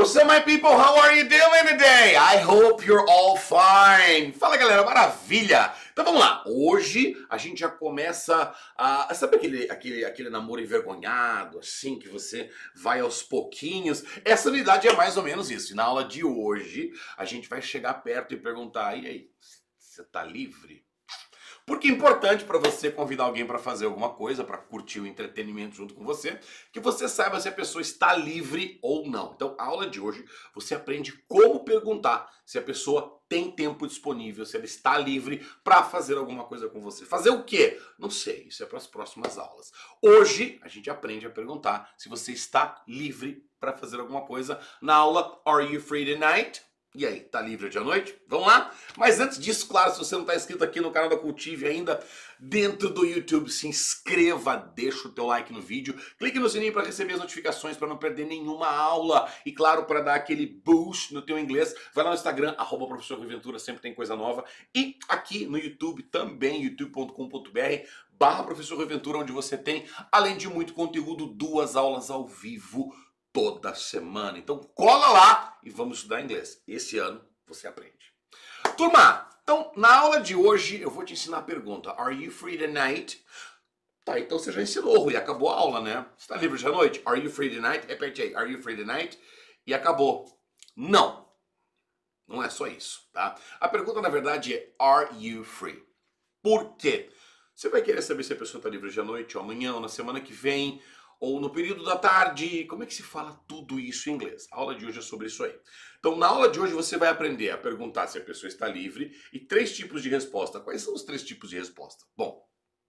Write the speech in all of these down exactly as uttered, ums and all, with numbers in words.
What's up, my people? How are you doing today? I hope you're all fine. Fala, galera, maravilha! Então vamos lá. Hoje a gente já começa a... Sabe aquele, aquele, aquele namoro envergonhado, assim, que você vai aos pouquinhos? Essa unidade é mais ou menos isso. E na aula de hoje a gente vai chegar perto e perguntar, e aí, você tá livre? Porque é importante para você convidar alguém para fazer alguma coisa, para curtir o entretenimento junto com você, que você saiba se a pessoa está livre ou não. Então, a aula de hoje, você aprende como perguntar se a pessoa tem tempo disponível, se ela está livre para fazer alguma coisa com você. Fazer o quê? Não sei, isso é para as próximas aulas. Hoje, a gente aprende a perguntar se você está livre para fazer alguma coisa na aula Are You Free Tonight? E aí, tá livre hoje à noite? Vamos lá? Mas antes disso, claro, se você não está inscrito aqui no canal da Cultive ainda, dentro do YouTube, se inscreva, deixa o teu like no vídeo, clique no sininho para receber as notificações, para não perder nenhuma aula. E claro, para dar aquele boost no teu inglês, vai lá no Instagram, arroba professor Rui Ventura, sempre tem coisa nova. E aqui no YouTube também, youtube ponto com ponto br, barra professor Rui Ventura, onde você tem, além de muito conteúdo, duas aulas ao vivo toda semana. Então cola lá e vamos estudar inglês. Esse ano você aprende. Turma, então na aula de hoje eu vou te ensinar a pergunta. Are you free tonight? Tá, então você já ensinou, e acabou a aula, né? Você tá livre hoje à noite? Are you free tonight? Repete aí. Are you free tonight? E acabou. Não. Não é só isso, tá? A pergunta na verdade é Are you free? Por quê? Você vai querer saber se a pessoa tá livre hoje à noite, ou amanhã, ou na semana que vem, ou no período da tarde. Como é que se fala tudo isso em inglês? A aula de hoje é sobre isso aí. Então, na aula de hoje você vai aprender a perguntar se a pessoa está livre e três tipos de resposta. Quais são os três tipos de resposta? Bom,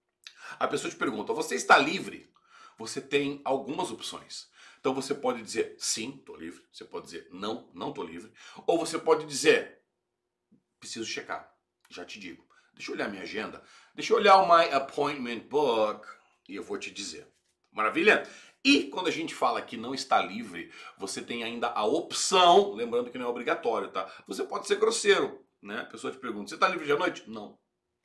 a pessoa te pergunta, você está livre? Você tem algumas opções. Então você pode dizer sim, estou livre. Você pode dizer não, não estou livre. Ou você pode dizer, preciso checar, já te digo. Deixa eu olhar minha agenda. Deixa eu olhar o My Appointment Book e eu vou te dizer. Maravilha? E quando a gente fala que não está livre, você tem ainda a opção, lembrando que não é obrigatório, tá? Você pode ser grosseiro, né? A pessoa te pergunta, você está livre de à noite? Não.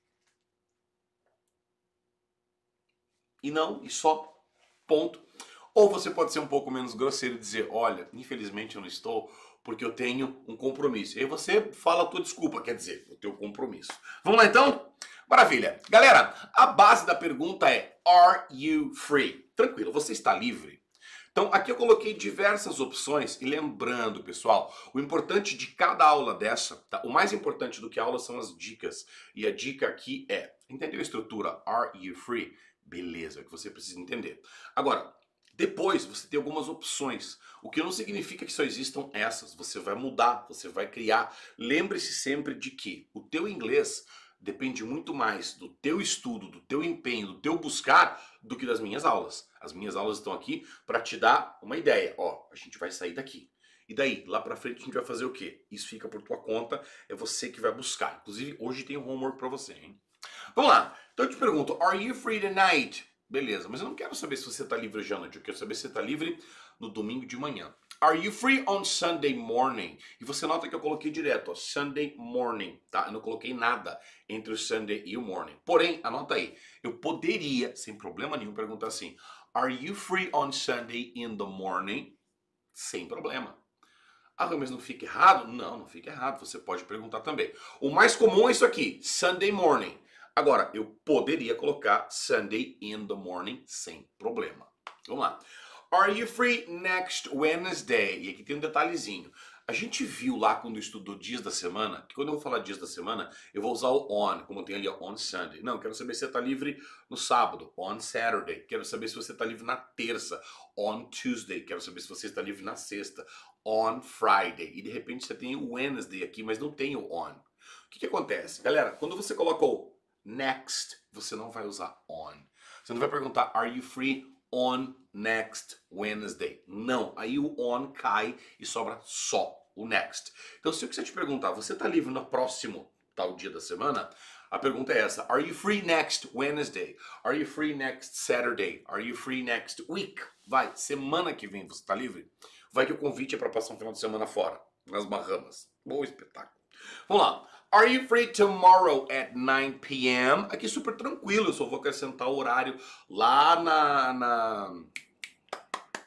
E não, e só. Ponto. Ou você pode ser um pouco menos grosseiro e dizer, olha, infelizmente eu não estou, porque eu tenho um compromisso. E aí você fala a tua desculpa, quer dizer, o teu compromisso. Vamos lá então? Maravilha. Galera, a base da pergunta é, are you free? Tranquilo, você está livre? Então aqui eu coloquei diversas opções e lembrando, pessoal, o importante de cada aula dessa, tá? O mais importante do que a aula são as dicas. E a dica aqui é, entendeu a estrutura? Are you free? Beleza, é o que você precisa entender. Agora, depois você tem algumas opções, o que não significa que só existam essas. Você vai mudar, você vai criar. Lembre-se sempre de que o teu inglês depende muito mais do teu estudo, do teu empenho, do teu buscar, do que das minhas aulas. As minhas aulas estão aqui para te dar uma ideia. Ó, a gente vai sair daqui. E daí, lá pra frente a gente vai fazer o quê? Isso fica por tua conta, é você que vai buscar. Inclusive, hoje tem um homework para você, hein? Vamos lá. Então eu te pergunto, are you free tonight? Beleza, mas eu não quero saber se você está livre hoje à noite, eu quero saber se você está livre no domingo de manhã. Are you free on Sunday morning? E você nota que eu coloquei direto, ó, Sunday morning, tá? Eu não coloquei nada entre o Sunday e o morning. Porém, anota aí, eu poderia, sem problema nenhum, perguntar assim, are you free on Sunday in the morning? Sem problema. Ah, mas não fica errado? Não, não fica errado, você pode perguntar também. O mais comum é isso aqui, Sunday morning. Agora, eu poderia colocar Sunday in the morning sem problema. Vamos lá. Are you free next Wednesday? E aqui tem um detalhezinho. A gente viu lá quando estudou dias da semana, que quando eu vou falar dias da semana, eu vou usar o on, como tem ali on Sunday. Não, quero saber se você está livre no sábado, on Saturday. Quero saber se você está livre na terça, on Tuesday. Quero saber se você está livre na sexta, on Friday. E de repente você tem o Wednesday aqui, mas não tem o on. O que que acontece? Galera, quando você coloca o next, você não vai usar on. Você não vai perguntar, are you free on next Wednesday? Não, aí o on cai e sobra só o next. Então se eu quiser te perguntar, você está livre no próximo tal dia da semana? A pergunta é essa, are you free next Wednesday? Are you free next Saturday? Are you free next week? Vai, semana que vem você está livre? Vai que o convite é para passar um final de semana fora, nas Bahamas. Bom espetáculo. Vamos lá. Are you free tomorrow at nine p m? Aqui super tranquilo, eu só vou acrescentar o horário lá na, na...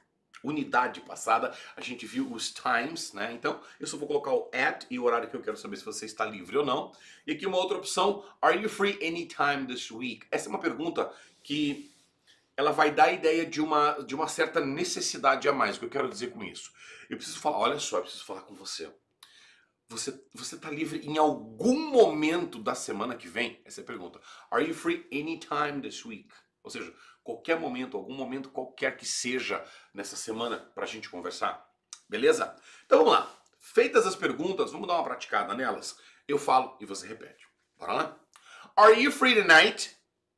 unidade passada, a gente viu os times, né? Então, eu só vou colocar o at e o horário que eu quero saber se você está livre ou não. E aqui uma outra opção, are you free anytime this week? Essa é uma pergunta que ela vai dar a ideia de uma, de uma certa necessidade a mais. O que eu quero dizer com isso? Eu preciso falar, olha só, eu preciso falar com você. Você você está livre em algum momento da semana que vem? Essa é a pergunta. Are you free anytime this week? Ou seja, qualquer momento, algum momento qualquer que seja nessa semana para a gente conversar. Beleza? Então vamos lá. Feitas as perguntas, vamos dar uma praticada nelas. Eu falo e você repete. Bora lá? Are you free tonight?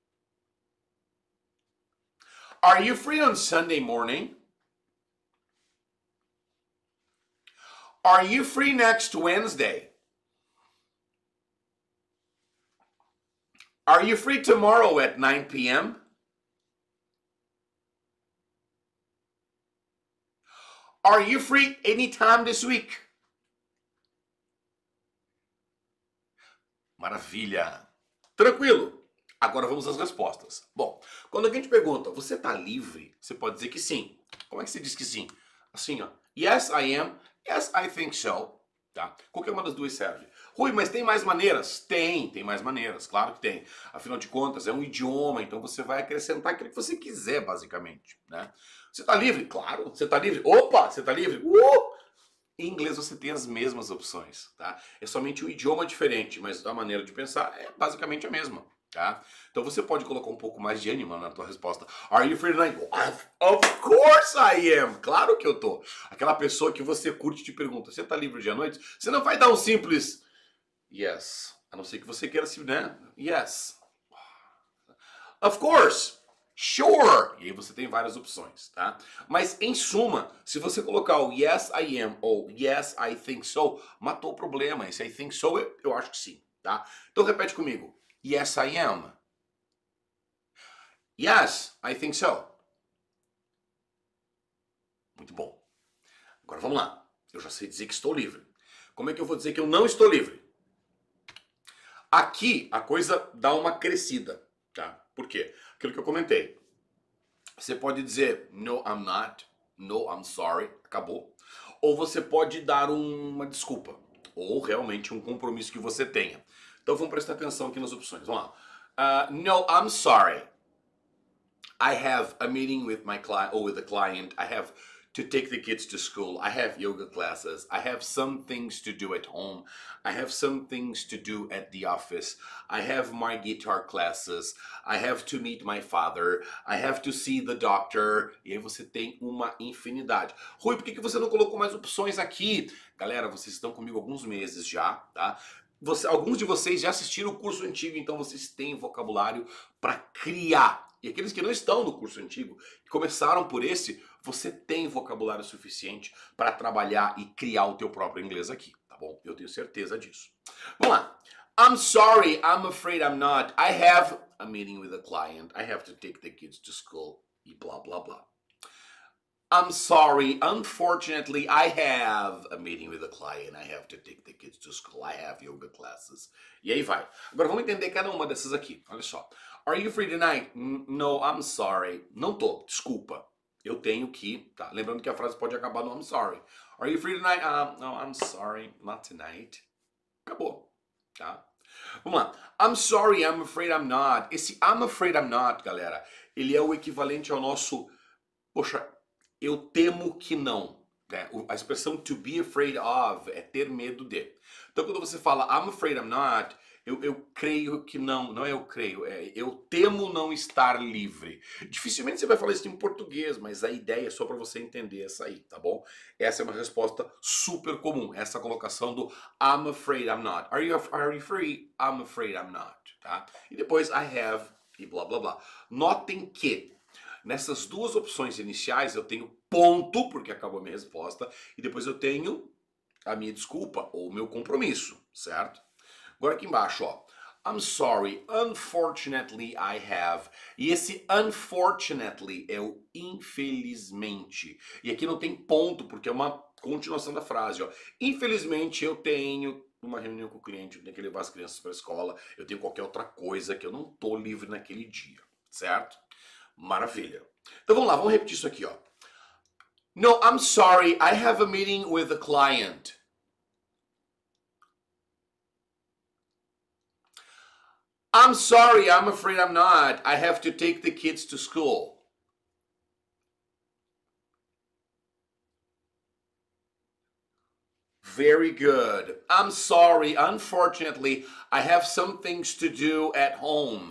Are you free on Sunday morning? Are you free next Wednesday? Are you free tomorrow at nine p m? Are you free anytime this week? Maravilha! Tranquilo! Agora vamos às respostas. Bom, quando alguém te pergunta, você está livre? Você pode dizer que sim. Como é que você diz que sim? Assim, ó. Yes, I am. Yes, I think so. Tá? Qualquer uma das duas serve. Rui, mas tem mais maneiras? Tem, tem mais maneiras. Claro que tem. Afinal de contas, é um idioma, então você vai acrescentar aquilo que você quiser, basicamente. Né? Você está livre? Claro. Você está livre? Opa, você está livre? Uh! Em inglês você tem as mesmas opções, tá? É somente o idioma diferente, mas a maneira de pensar é basicamente a mesma, tá? Então você pode colocar um pouco mais de ânimo na tua resposta. Are you free tonight? Of course I am! Claro que eu tô. Aquela pessoa que você curte te pergunta, você tá livre hoje à noite? Você não vai dar um simples yes, a não ser que você queira se, né? Yes. Of course! Sure! E aí você tem várias opções, tá? Mas em suma, se você colocar o yes I am ou yes I think so, matou o problema. Esse I think so eu, eu acho que sim, tá? Então repete comigo. Yes I am. Yes, I think so. Muito bom. Agora vamos lá. Eu já sei dizer que estou livre. Como é que eu vou dizer que eu não estou livre? Aqui a coisa dá uma crescida, tá? Por quê? Aquilo que eu comentei. Você pode dizer no, I'm not. No, I'm sorry. Acabou. Ou você pode dar uma desculpa. Ou realmente um compromisso que você tenha. Então vamos prestar atenção aqui nas opções. Vamos lá. Uh, no, I'm sorry. I have a meeting with my client or with a client. I have to take the kids to school. I have yoga classes. I have some things to do at home. I have some things to do at the office. I have my guitar classes. I have to meet my father. I have to see the doctor. E aí você tem uma infinidade. Rui, por que você não colocou mais opções aqui? Galera, vocês estão comigo há alguns meses já, tá? Você, alguns de vocês já assistiram o curso antigo, então vocês têm vocabulário para criar. E aqueles que não estão no curso antigo, que começaram por esse, você tem vocabulário suficiente para trabalhar e criar o teu próprio inglês aqui, tá bom? Eu tenho certeza disso. Vamos lá. I'm sorry, I'm afraid I'm not. I have a meeting with a client. I have to take the kids to school. E blá, blá, blá. I'm sorry, unfortunately, I have a meeting with a client. I have to take the kids to school. I have yoga classes. E aí vai. Agora vamos entender cada uma dessas aqui. Olha só. Are you free tonight? No, I'm sorry. Não tô, desculpa. Eu tenho que, tá? Lembrando que a frase pode acabar no I'm sorry. Are you free tonight? Um, no, I'm sorry, not tonight. Acabou, tá? Vamos lá. I'm sorry, I'm afraid I'm not. Esse I'm afraid I'm not, galera, ele é o equivalente ao nosso, poxa, eu temo que não. Né? A expressão to be afraid of é ter medo de. Então quando você fala I'm afraid I'm not, eu, eu creio que não, não é eu creio, é eu temo não estar livre. Dificilmente você vai falar isso em português, mas a ideia é só para você entender essa aí, tá bom? Essa é uma resposta super comum, essa colocação do I'm afraid I'm not. Are you, are you free? I'm afraid I'm not, tá? E depois I have e blá blá blá. Notem que nessas duas opções iniciais eu tenho ponto, porque acabou a minha resposta, e depois eu tenho a minha desculpa ou o meu compromisso, certo? Agora aqui embaixo, ó. I'm sorry, unfortunately I have. E esse unfortunately é o infelizmente. E aqui não tem ponto, porque é uma continuação da frase, ó. Infelizmente eu tenho uma reunião com o cliente, eu tenho que levar as crianças para a escola, eu tenho qualquer outra coisa que eu não tô livre naquele dia, certo? Maravilha. Então vamos lá, vamos repetir isso aqui, ó. No, I'm sorry, I have a meeting with a client. I'm sorry, I'm afraid I'm not. I have to take the kids to school. Very good. I'm sorry, unfortunately, I have some things to do at home.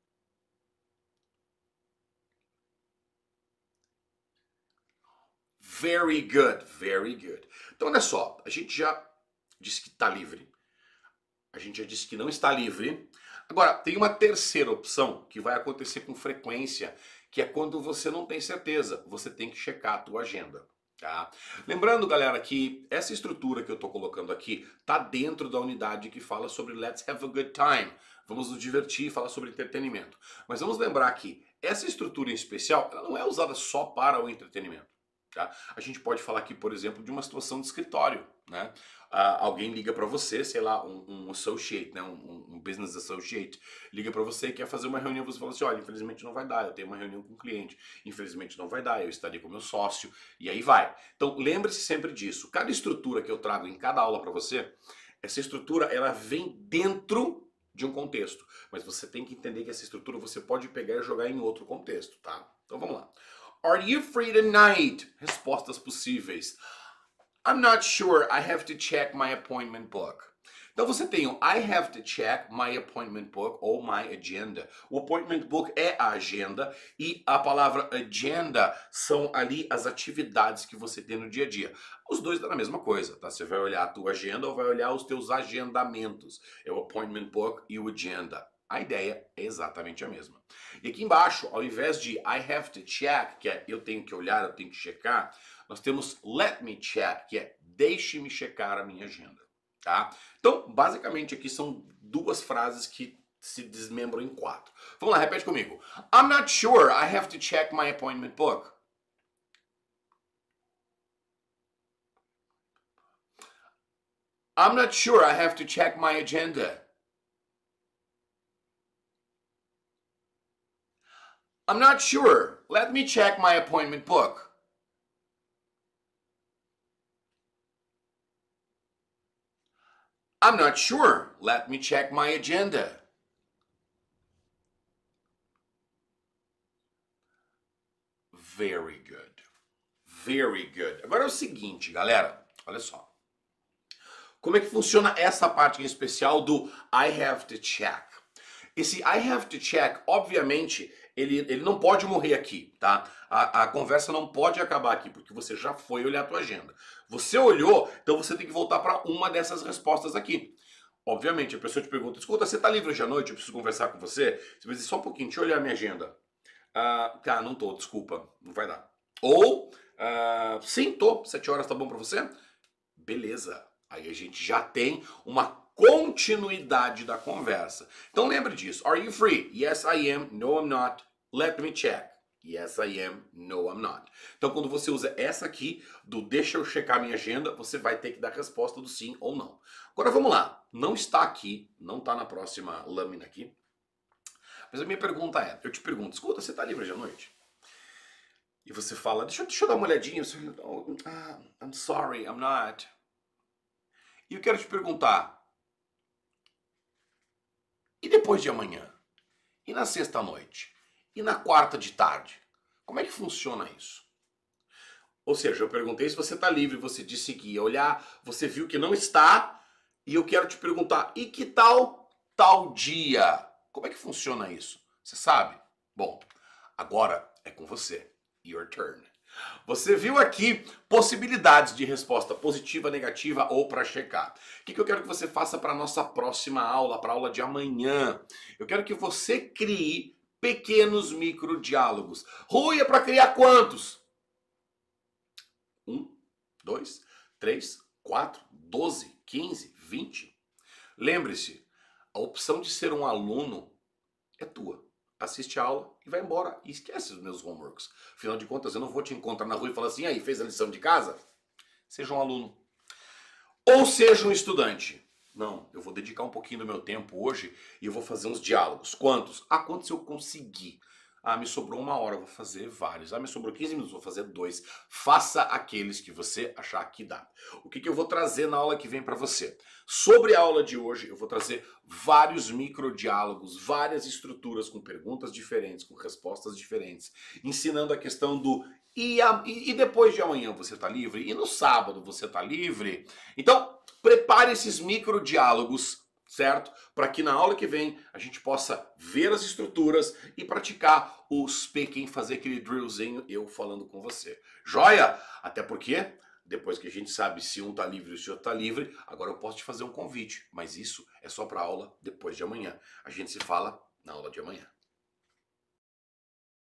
Very good, very good. Então, olha só, a gente já disse que está livre. A gente já disse que não está livre. Agora, tem uma terceira opção que vai acontecer com frequência, que é quando você não tem certeza. Você tem que checar a tua agenda. Tá? Lembrando, galera, que essa estrutura que eu estou colocando aqui está dentro da unidade que fala sobre Let's Have a Good Time. Vamos nos divertir, falar sobre entretenimento. Mas vamos lembrar que essa estrutura em especial, ela não é usada só para o entretenimento. Tá? A gente pode falar aqui, por exemplo, de uma situação de escritório, né? Uh, alguém liga para você, sei lá, um, um associate, né? um, um business associate, liga para você e quer fazer uma reunião, você fala assim, olha, infelizmente não vai dar, eu tenho uma reunião com um cliente, infelizmente não vai dar, eu estarei com meu sócio, e aí vai. Então lembre-se sempre disso, cada estrutura que eu trago em cada aula para você, essa estrutura ela vem dentro de um contexto, mas você tem que entender que essa estrutura você pode pegar e jogar em outro contexto, tá? Então vamos lá. Are you free tonight? Respostas possíveis. I'm not sure. I have to check my appointment book. Então você tem o I have to check my appointment book ou my agenda. O appointment book é a agenda e a palavra agenda são ali as atividades que você tem no dia a dia. Os dois dão a mesma coisa, tá? Você vai olhar a tua agenda ou vai olhar os teus agendamentos. É o appointment book e o agenda. A ideia é exatamente a mesma. E aqui embaixo, ao invés de I have to check, que é eu tenho que olhar, eu tenho que checar, nós temos let me check, que é deixe-me checar a minha agenda. Tá? Então, basicamente aqui são duas frases que se desmembram em quatro. Vamos lá, repete comigo. I'm not sure, I have to check my appointment book. I'm not sure, I have to check my agenda. I'm not sure. Let me check my appointment book. I'm not sure. Let me check my agenda. Very good. Very good. Agora é o seguinte, galera. Olha só. Como é que funciona essa parte em especial do I have to check? Esse I have to check, obviamente, ele, ele não pode morrer aqui, tá? A, a conversa não pode acabar aqui, porque você já foi olhar a tua agenda. Você olhou, então você tem que voltar para uma dessas respostas aqui. Obviamente, a pessoa te pergunta, escuta, você tá livre hoje à noite? Eu preciso conversar com você? Você vai dizer, só um pouquinho, deixa eu olhar a minha agenda. Ah, tá, não tô, desculpa, não vai dar. Ou, ah, sim, tô, sete horas tá bom para você? Beleza, aí a gente já tem uma continuidade da conversa. Então lembre disso. Are you free? Yes, I am. No, I'm not. Let me check. Yes, I am. No, I'm not. Então quando você usa essa aqui, do deixa eu checar minha agenda, você vai ter que dar a resposta do sim ou não. Agora vamos lá. Não está aqui, não está na próxima lâmina aqui. Mas a minha pergunta é, eu te pergunto, escuta, você está livre hoje à noite? E você fala, deixa, deixa eu dar uma olhadinha. Você fala, oh, ah, I'm sorry, I'm not. E eu quero te perguntar, e depois de amanhã? E na sexta-noite? E na quarta de tarde? Como é que funciona isso? Ou seja, eu perguntei se você está livre, você disse que ia olhar, você viu que não está, e eu quero te perguntar, e que tal tal dia? Como é que funciona isso? Você sabe? Bom, agora é com você. Your turn. Você viu aqui possibilidades de resposta positiva, negativa ou para checar. O que, que eu quero que você faça para a nossa próxima aula, para a aula de amanhã? Eu quero que você crie pequenos microdiálogos. Rui, é para criar quantos? Um, dois, três, quatro, doze, quinze, vinte. Lembre-se, a opção de ser um aluno é tua. Assiste a aula e vai embora e esquece os meus homeworks. Afinal de contas, eu não vou te encontrar na rua e falar assim, aí, fez a lição de casa? Seja um aluno. Ou seja um estudante. Não, eu vou dedicar um pouquinho do meu tempo hoje e eu vou fazer uns diálogos. Quantos? Ah, quantos eu conseguir. Ah, me sobrou uma hora, vou fazer vários. Ah, me sobrou quinze minutos, vou fazer dois. Faça aqueles que você achar que dá. O que, que eu vou trazer na aula que vem para você? Sobre a aula de hoje, eu vou trazer vários microdiálogos, várias estruturas com perguntas diferentes, com respostas diferentes, ensinando a questão do e, a, e depois de amanhã você tá livre? E no sábado você tá livre? Então, prepare esses microdiálogos, certo? Para que na aula que vem a gente possa ver as estruturas e praticar o speaking, fazer aquele drillzinho, eu falando com você. Joia? Até porque, depois que a gente sabe se um tá livre e se o outro tá livre, agora eu posso te fazer um convite. Mas isso é só para aula depois de amanhã. A gente se fala na aula de amanhã.